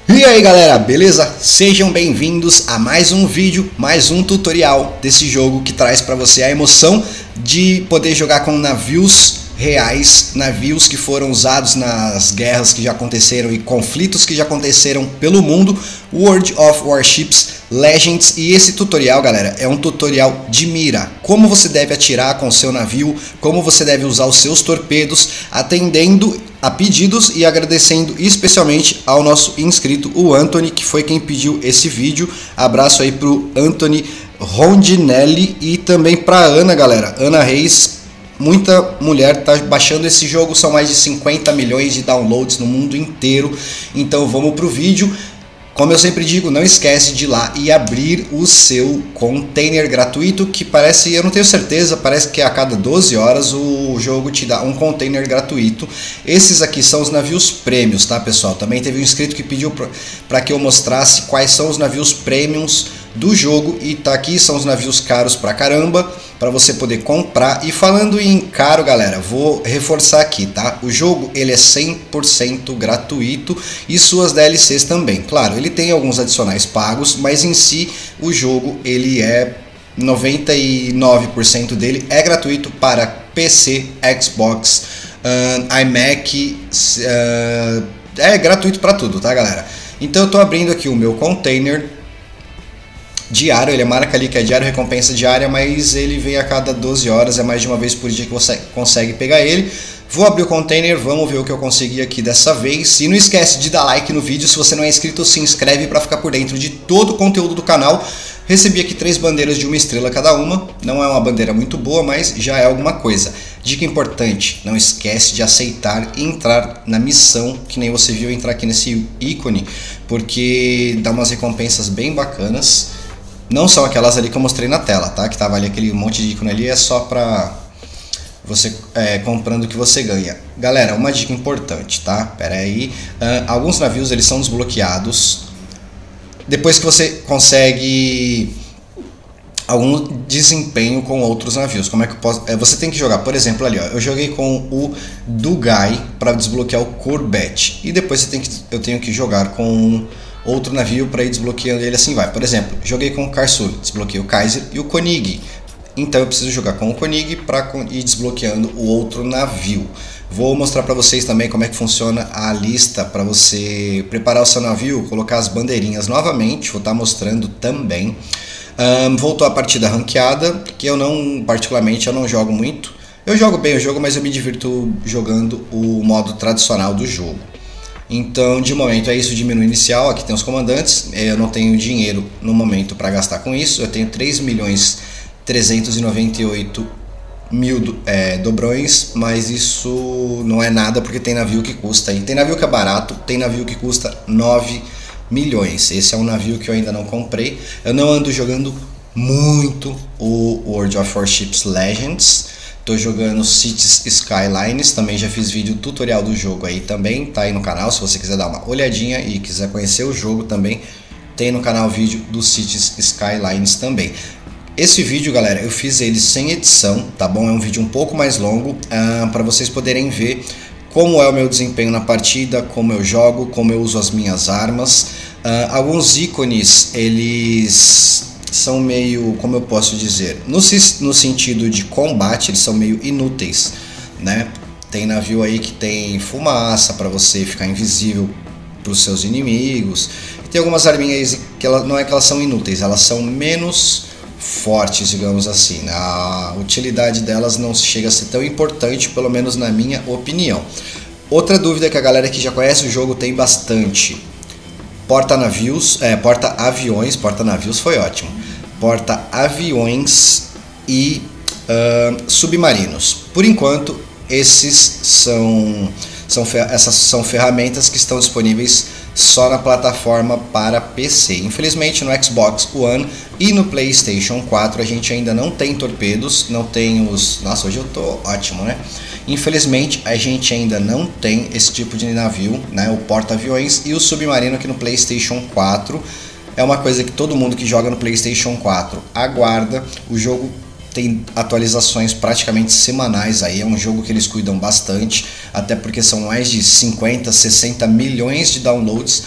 E aí galera, beleza? Sejam bem-vindos a mais um vídeo, mais um tutorial desse jogo que traz para você a emoção de poder jogar com navios reais, navios que foram usados nas guerras que já aconteceram e conflitos que já aconteceram pelo mundo, World of Warships Legends. E esse tutorial, galera, é um tutorial de mira, como você deve atirar com seu navio, como você deve usar os seus torpedos, atendendo a pedidos e agradecendo especialmente ao nosso inscrito, o Anthony, que foi quem pediu esse vídeo. Abraço aí pro Anthony Rondinelli e também pra Ana, galera, Ana Reis. Muita mulher tá baixando esse jogo, são mais de 50 milhões de downloads no mundo inteiro. Então vamos pro vídeo. Como eu sempre digo, não esquece de ir lá e abrir o seu container gratuito, que parece, eu não tenho certeza, parece que a cada 12 horas o jogo te dá um container gratuito. Esses aqui são os navios prêmios, tá, pessoal? Também teve um inscrito que pediu para que eu mostrasse quais são os navios premiums do jogo, e tá aqui, são os navios caros pra caramba, para você poder comprar. E falando em caro, galera, vou reforçar aqui, tá? O jogo ele é 100% gratuito e suas DLCs também. Claro, ele tem alguns adicionais pagos, mas em si o jogo ele é 99% dele é gratuito para PC, Xbox, iMac, é gratuito para tudo, tá, galera? Então eu tô abrindo aqui o meu container diário, ele marca ali que é diário, recompensa diária, mas ele vem a cada 12 horas, é mais de uma vez por dia que você consegue pegar ele. Vou abrir o container, vamos ver o que eu consegui aqui dessa vez. E não esquece de dar like no vídeo, se você não é inscrito, se inscreve para ficar por dentro de todo o conteúdo do canal. Recebi aqui 3 bandeiras de 1 estrela cada uma, não é uma bandeira muito boa, mas já é alguma coisa. Dica importante, não esquece de aceitar e entrar na missão, que nem você viu entrar aqui nesse ícone, porque dá umas recompensas bem bacanas. Não são aquelas ali que eu mostrei na tela, tá? Que tava ali aquele monte de ícone ali, é só pra você comprando o que você ganha. Galera, uma dica importante, tá? Pera aí. Alguns navios eles são desbloqueados depois que você consegue algum desempenho com outros navios. Como é que eu posso? Você tem que jogar, por exemplo, ali, ó. Eu joguei com o Dugai para desbloquear o Corvette. E depois eu tenho que jogar com outro navio para ir desbloqueando ele, assim vai. Por exemplo, joguei com o Karsul, desbloqueei o Kaiser e o Konig. Então eu preciso jogar com o Konig para ir desbloqueando o outro navio. Vou mostrar para vocês também como é que funciona a lista para você preparar o seu navio, colocar as bandeirinhas novamente. Vou estar mostrando também. Voltou a partida ranqueada, que eu não, particularmente, eu não jogo muito. Eu jogo bem o jogo, mas eu me divirto jogando o modo tradicional do jogo. Então, de momento é isso de menu inicial. Aqui tem os comandantes. Eu não tenho dinheiro no momento para gastar com isso. Eu tenho 3.398.000 dobrões, mas isso não é nada porque tem navio que custa. E tem navio que é barato, tem navio que custa 9 milhões. Esse é um navio que eu ainda não comprei. Eu não ando jogando muito o World of Warships Legends. Tô jogando Cities Skylines, também já fiz vídeo tutorial do jogo aí também, tá aí no canal, se você quiser dar uma olhadinha e quiser conhecer o jogo também, tem no canal vídeo do Cities Skylines também. Esse vídeo, galera, eu fiz ele sem edição, tá bom? É um vídeo um pouco mais longo, para vocês poderem ver como é o meu desempenho na partida, como eu jogo, como eu uso as minhas armas. Alguns ícones, eles são meio, como eu posso dizer, no sentido de combate, eles são meio inúteis, né? Tem navio aí que tem fumaça para você ficar invisível para os seus inimigos. E tem algumas arminhas que não é que elas são inúteis, elas são menos fortes, digamos assim, né? A utilidade delas não chega a ser tão importante, pelo menos na minha opinião. Outra dúvida que a galera que já conhece o jogo tem bastante: porta-navios, porta-navios foi ótimo, porta-aviões e submarinos. Por enquanto, essas são ferramentas que estão disponíveis só na plataforma para PC. Infelizmente no Xbox One e no PlayStation 4 a gente ainda não tem torpedos, não tem os... Nossa, hoje eu tô ótimo, né? Infelizmente a gente ainda não tem esse tipo de navio, né? O porta-aviões e o submarino aqui no PlayStation 4. É uma coisa que todo mundo que joga no PlayStation 4 aguarda. O jogo tem atualizações praticamente semanais aí, é um jogo que eles cuidam bastante, até porque são mais de 50, 60 milhões de downloads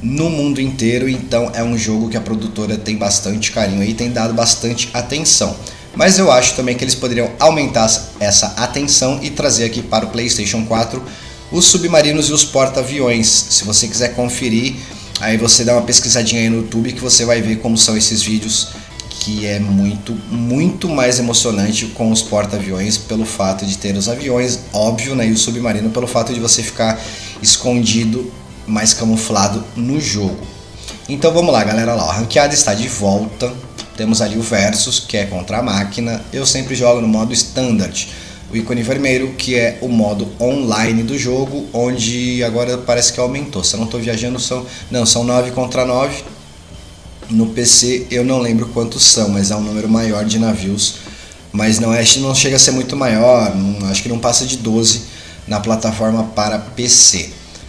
no mundo inteiro, então é um jogo que a produtora tem bastante carinho e tem dado bastante atenção. Mas eu acho também que eles poderiam aumentar essa atenção e trazer aqui para o PlayStation 4 os submarinos e os porta-aviões. Se você quiser conferir, aí você dá uma pesquisadinha aí no YouTube que você vai ver como são esses vídeos, que é muito mais emocionante com os porta-aviões pelo fato de ter os aviões, óbvio, né, e o submarino pelo fato de você ficar escondido, mais camuflado no jogo. Então vamos lá, galera, lá, a ranqueada está de volta. Temos ali o Versus, que é contra a máquina. Eu sempre jogo no modo Standard, o ícone vermelho, que é o modo online do jogo, onde agora parece que aumentou. Se eu não estou viajando, são 9 contra 9. No PC eu não lembro quantos são, mas é um número maior de navios. Mas não chega a ser muito maior, acho que não passa de 12 na plataforma para PC.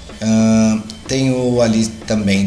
Tenho ali também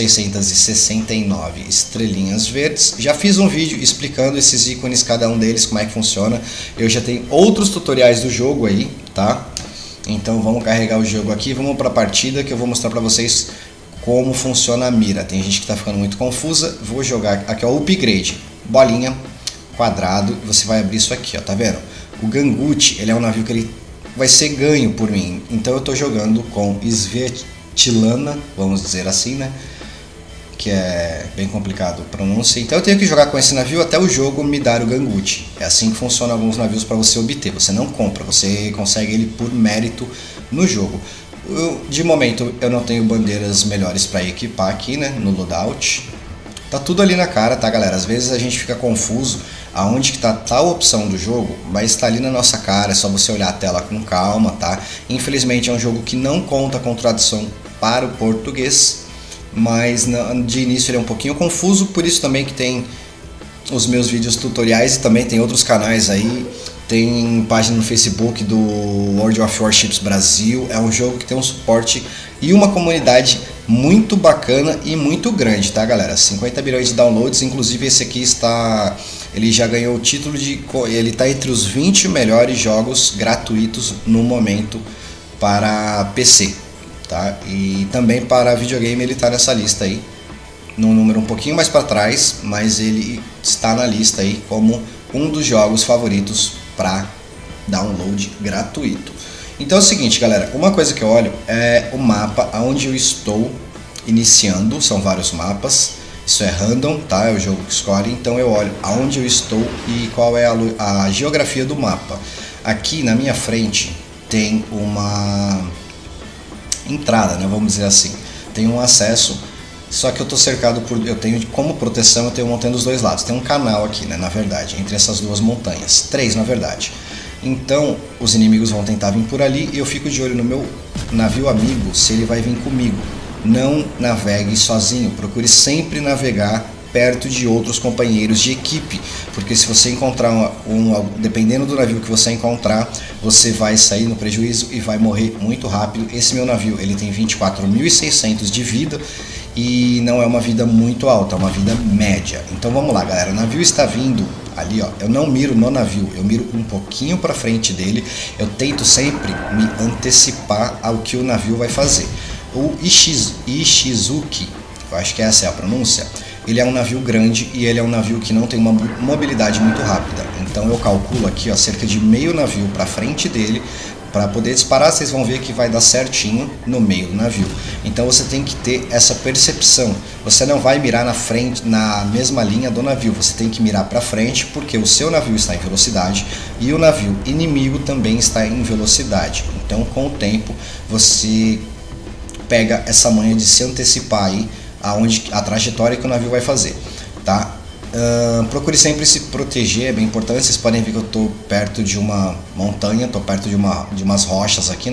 2.669 estrelinhas verdes. Já fiz um vídeo explicando esses ícones, cada um deles, como é que funciona. Eu já tenho outros tutoriais do jogo aí, tá? Então vamos carregar o jogo aqui, vamos para a partida que eu vou mostrar para vocês como funciona a mira. Tem gente que está ficando muito confusa. Vou jogar aqui, ó, o upgrade, bolinha, quadrado, você vai abrir isso aqui, ó, tá vendo? O Gangut, ele é um navio que ele vai ser ganho por mim, então eu estou jogando com Svetlana, vamos dizer assim, né? Que é bem complicado a pronúncia. Então eu tenho que jogar com esse navio até o jogo me dar o Gangut. É assim que funcionam alguns navios para você obter. Você não compra, você consegue ele por mérito no jogo. De momento eu não tenho bandeiras melhores para equipar aqui, né? No loadout. Tá tudo ali na cara, tá, galera? Às vezes a gente fica confuso aonde que tá tal opção do jogo, mas tá ali na nossa cara, é só você olhar a tela com calma, tá? Infelizmente é um jogo que não conta com tradução para o português, mas de início ele é um pouquinho confuso, por isso também que tem os meus vídeos tutoriais e também tem outros canais aí. Tem página no Facebook do World of Warships Brasil. É um jogo que tem um suporte e uma comunidade muito bacana e muito grande, tá, galera? 50 bilhões de downloads, inclusive esse aqui ele já ganhou o título ele está entre os 20 melhores jogos gratuitos no momento para PC, tá? E também para videogame ele está nessa lista aí, num número um pouquinho mais para trás, mas ele está na lista aí como um dos jogos favoritos para download gratuito. Então é o seguinte, galera, uma coisa que eu olho é o mapa onde eu estou iniciando, são vários mapas, isso é random, tá? É o jogo que escolhe, então eu olho aonde eu estou e qual é a geografia do mapa. Aqui na minha frente tem uma entrada, né? Vamos dizer assim, tem um acesso, só que eu estou cercado eu tenho como proteção, eu tenho montanha dos dois lados, tem um canal aqui, né? Na verdade, entre essas duas montanhas, 3 na verdade. Então os inimigos vão tentar vir por ali e eu fico de olho no meu navio amigo se ele vai vir comigo. Não navegue sozinho, procure sempre navegar perto de outros companheiros de equipe, porque se você encontrar dependendo do navio que você encontrar, você vai sair no prejuízo e vai morrer muito rápido. Esse meu navio, ele tem 24.600 de vida e não é uma vida muito alta, é uma vida média. Então vamos lá, galera, o navio está vindo ali, ó. Eu não miro no navio, eu miro um pouquinho para frente dele. Eu tento sempre me antecipar ao que o navio vai fazer. O Ishizuki, eu acho que essa é a pronúncia, ele é um navio grande e ele é um navio que não tem uma mobilidade muito rápida. Então eu calculo aqui, ó, cerca de meio navio para frente dele. Para poder disparar, vocês vão ver que vai dar certinho no meio do navio. Então você tem que ter essa percepção. Você não vai mirar na frente, na mesma linha do navio. Você tem que mirar para frente, porque o seu navio está em velocidade e o navio inimigo também está em velocidade. Então, com o tempo, você pega essa manha de se antecipar aí a trajetória que o navio vai fazer, tá? Procure sempre se proteger, é bem importante. Vocês podem ver que eu estou perto de uma montanha, estou perto de umas rochas aqui, né?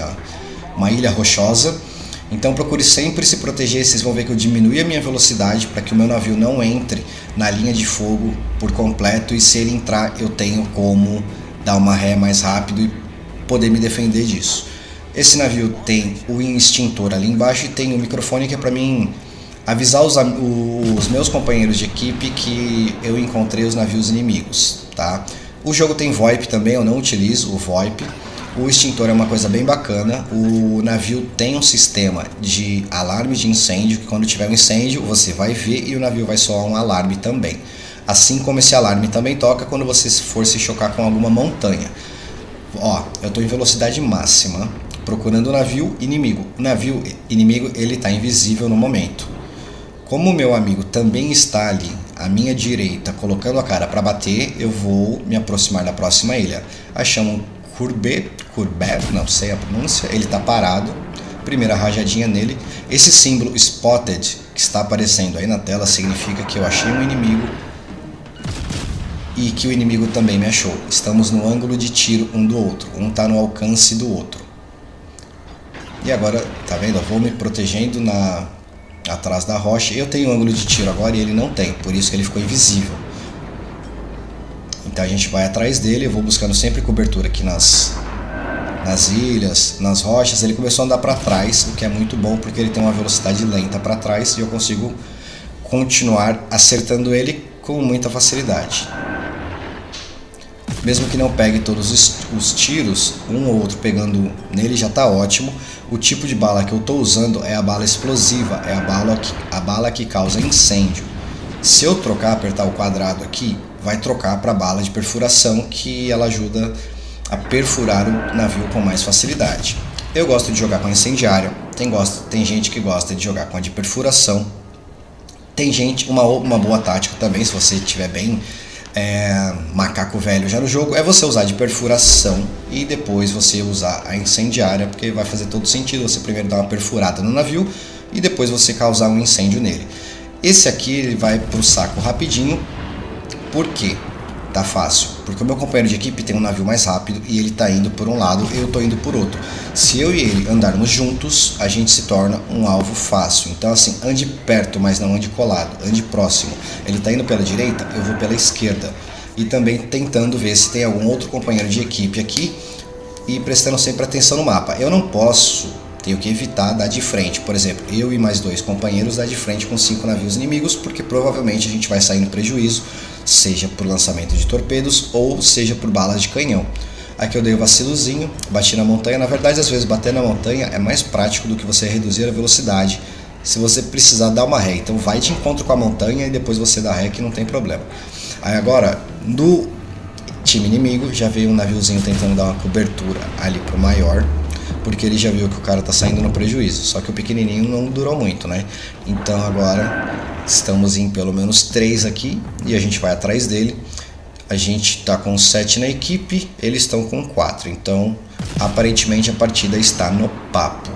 Uma ilha rochosa. Então procure sempre se proteger. Vocês vão ver que eu diminui a minha velocidade para que o meu navio não entre na linha de fogo por completo, e se ele entrar eu tenho como dar uma ré mais rápido e poder me defender disso. Esse navio tem o extintor ali embaixo e tem o microfone que é para mim avisar os meus companheiros de equipe que eu encontrei os navios inimigos, tá? O jogo tem VoIP também, eu não utilizo o VoIP. O extintor é uma coisa bem bacana. O navio tem um sistema de alarme de incêndio, que quando tiver um incêndio você vai ver e o navio vai soar um alarme também. Assim como esse alarme também toca quando você for se chocar com alguma montanha. Ó, eu estou em velocidade máxima, procurando o navio inimigo. O navio inimigo ele está invisível no momento. Como o meu amigo também está ali à minha direita, colocando a cara para bater, eu vou me aproximar da próxima ilha. Achamos Courbet, não sei a pronúncia, ele está parado. Primeira rajadinha nele. Esse símbolo Spotted que está aparecendo aí na tela significa que eu achei um inimigo e que o inimigo também me achou. Estamos no ângulo de tiro um do outro, um está no alcance do outro. E agora, tá vendo? Eu vou me protegendo atrás da rocha. Eu tenho ângulo de tiro agora e ele não tem, por isso que ele ficou invisível. Então a gente vai atrás dele, eu vou buscando sempre cobertura aqui nas ilhas, nas rochas. Ele começou a andar para trás, o que é muito bom porque ele tem uma velocidade lenta para trás e eu consigo continuar acertando ele com muita facilidade. Mesmo que não pegue todos os tiros, um ou outro pegando nele já está ótimo. O tipo de bala que eu estou usando é a bala explosiva, é a bala que causa incêndio. Se eu apertar o quadrado aqui, vai trocar para a bala de perfuração, que ela ajuda a perfurar o navio com mais facilidade. Eu gosto de jogar com a incendiária, tem gente que gosta de jogar com a de perfuração. Tem gente, uma boa tática também, se você estiver bem macaco velho já no jogo, é você usar de perfuração e depois você usar a incendiária, porque vai fazer todo sentido você primeiro dar uma perfurada no navio e depois você causar um incêndio nele. Esse aqui ele vai pro saco rapidinho. Por quê? Tá fácil, porque o meu companheiro de equipe tem um navio mais rápido e ele tá indo por um lado e eu tô indo por outro. Se eu e ele andarmos juntos, a gente se torna um alvo fácil. Então assim, ande perto, mas não ande colado, ande próximo. Ele tá indo pela direita, eu vou pela esquerda. E também tentando ver se tem algum outro companheiro de equipe aqui e prestando sempre atenção no mapa. Eu não posso, tenho que evitar dar de frente. Por exemplo, eu e mais 2 companheiros dar de frente com 5 navios inimigos, porque provavelmente a gente vai sair no prejuízo, seja por lançamento de torpedos ou seja por balas de canhão. Aqui eu dei o vacilozinho, bati na montanha. Na verdade, às vezes bater na montanha é mais prático do que você reduzir a velocidade, se você precisar dar uma ré. Então vai de encontro com a montanha e depois você dá ré, que não tem problema. Aí agora, no time inimigo, já veio um naviozinho tentando dar uma cobertura ali pro maior, porque ele já viu que o cara tá saindo no prejuízo. Só que o pequenininho não durou muito, né? Então agora estamos em pelo menos 3 aqui e a gente vai atrás dele. A gente tá com 7 na equipe, eles estão com 4. Então aparentemente a partida está no papo.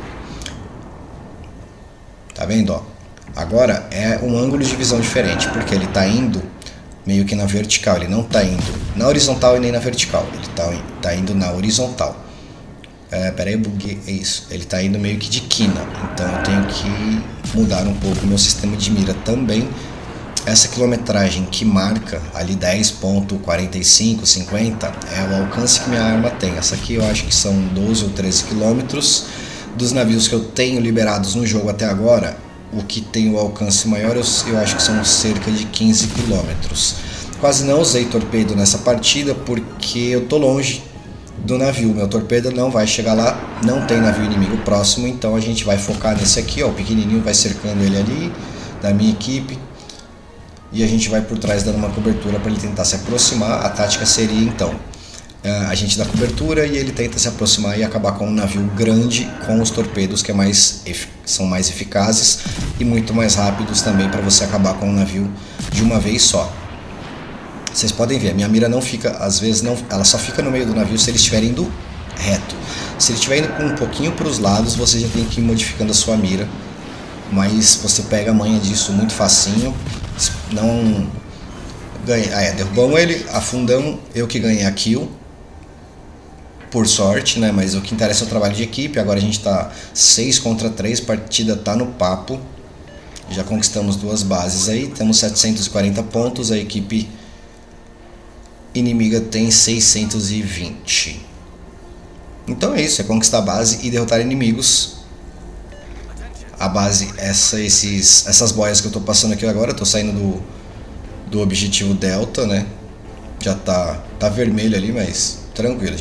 Tá vendo, ó? Agora é um ângulo de visão diferente, porque ele tá indo meio que na vertical. Ele não tá indo na horizontal e nem na vertical. Ele tá indo na horizontal. Peraí, buguei, é isso. Ele tá indo meio que de quina, então eu tenho que mudar um pouco o meu sistema de mira também. Essa quilometragem que marca ali 10.45, 50 é o alcance que minha arma tem. Essa aqui eu acho que são 12 ou 13 quilômetros. Dos navios que eu tenho liberados no jogo até agora, o que tem o alcance maior eu acho que são cerca de 15 quilômetros. Quase não usei torpedo nessa partida porque eu tô longe do navio, meu torpedo não vai chegar lá, não tem navio inimigo próximo, então a gente vai focar nesse aqui, ó, o pequenininho vai cercando ele ali, da minha equipe, e a gente vai por trás dando uma cobertura para ele tentar se aproximar. A tática seria então, a gente dá cobertura e ele tenta se aproximar e acabar com um navio grande com os torpedos que são mais eficazes e muito mais rápidos também, para você acabar com um navio de uma vez só. Vocês podem ver, a minha mira não fica, às vezes não, ela só fica no meio do navio se ele estiver indo reto. Se ele estiver indo um pouquinho para os lados, você já tem que ir modificando a sua mira, mas você pega a manha disso muito facinho. Não ganha, derrubamos ele, afundamos, eu que ganhei a kill, por sorte, né? Mas o que interessa é o trabalho de equipe. Agora a gente tá 6 contra 3, partida tá no papo. Já conquistamos 2 bases aí, temos 740 pontos, a equipe inimiga tem 620. Então é isso, é conquistar a base e derrotar inimigos. A base, essas boias que eu tô passando aqui agora, eu tô saindo do objetivo Delta, né? Já tá vermelho ali, mas tranquilo, a gente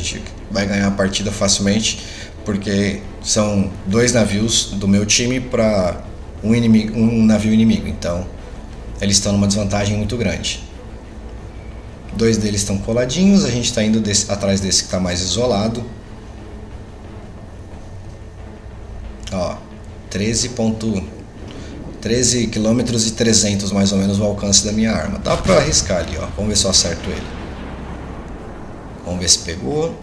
vai ganhar a partida facilmente, porque são 2 navios do meu time para um navio inimigo, então eles estão numa desvantagem muito grande. 2 deles estão coladinhos, a gente está indo atrás desse que está mais isolado. Ó, 13 km e 300 mais ou menos o alcance da minha arma. Dá pra arriscar ali, ó. Vamos ver se eu acerto ele. Vamos ver se pegou.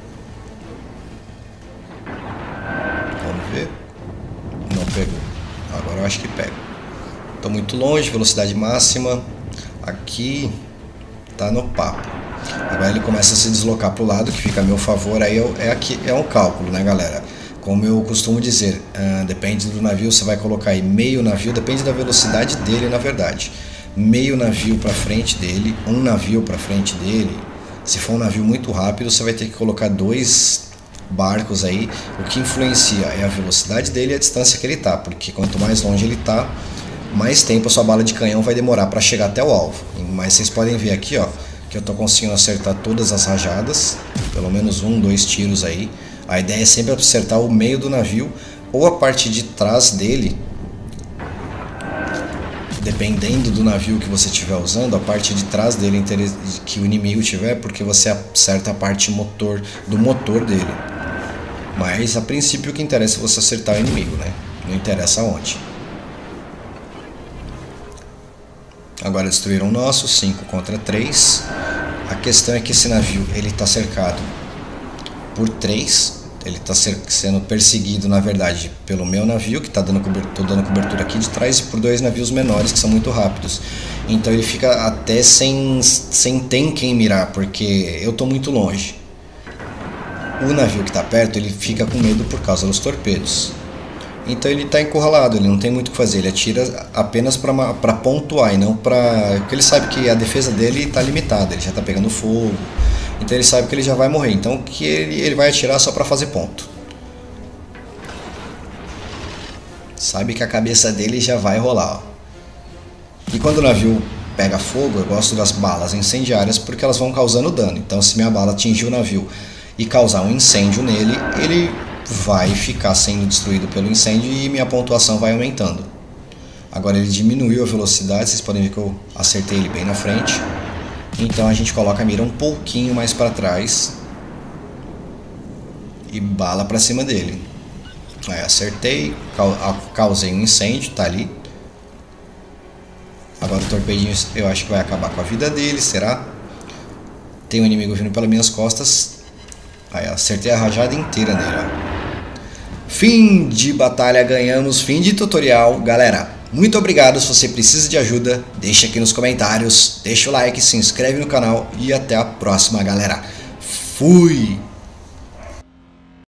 Vamos ver. Não pegou. Agora eu acho que pega. Tô muito longe, velocidade máxima. Aqui tá no papo. Agora ele começa a se deslocar pro lado, que fica a meu favor. Aí é um cálculo, né, galera? Como eu costumo dizer, depende do navio, você vai colocar aí meio navio, depende da velocidade dele, na verdade. Meio navio para frente dele, um navio para frente dele. Se for um navio muito rápido, você vai ter que colocar 2 barcos aí. O que influencia é a velocidade dele e a distância que ele tá, porque quanto mais longe ele tá, mais tempo a sua bala de canhão vai demorar para chegar até o alvo. Mas vocês podem ver aqui, ó, que eu tô conseguindo acertar todas as rajadas, pelo menos 1, 2 tiros aí. A ideia é sempre acertar o meio do navio ou a parte de trás dele. Dependendo do navio que você estiver usando, a parte de trás dele que o inimigo tiver, porque você acerta a parte do motor dele. Mas a princípio o que interessa é você acertar o inimigo, né? Não interessa onde. Agora destruíram o nosso, 5 contra 3. A questão é que esse navio ele está cercado por 3. Ele está sendo perseguido, na verdade, pelo meu navio, que está dando cobertura aqui de trás, e por 2 navios menores, que são muito rápidos. Então ele fica até sem ter em quem mirar, porque eu estou muito longe. O navio que está perto, ele fica com medo por causa dos torpedos. Então ele está encurralado, ele não tem muito o que fazer. Ele atira apenas para pontuar, e não para... Porque ele sabe que a defesa dele está limitada, ele já está pegando fogo. Então ele sabe que ele já vai morrer, então que ele vai atirar só para fazer ponto. Sabe que a cabeça dele já vai rolar, ó. E quando o navio pega fogo, eu gosto das balas incendiárias porque elas vão causando dano. Então se minha bala atingir o navio e causar um incêndio nele, ele vai ficar sendo destruído pelo incêndio e minha pontuação vai aumentando. Agora ele diminuiu a velocidade, vocês podem ver que eu acertei ele bem na frente. Então a gente coloca a mira um pouquinho mais para trás e bala para cima dele. Aí acertei, causei um incêndio, tá ali. Agora o torpedinho eu acho que vai acabar com a vida dele, será? Tem um inimigo vindo pelas minhas costas. Aí acertei a rajada inteira nele, ó. Fim de batalha, ganhamos, fim de tutorial, galera. Muito obrigado, se você precisa de ajuda, deixa aqui nos comentários, deixa o like, se inscreve no canal e até a próxima, galera. Fui!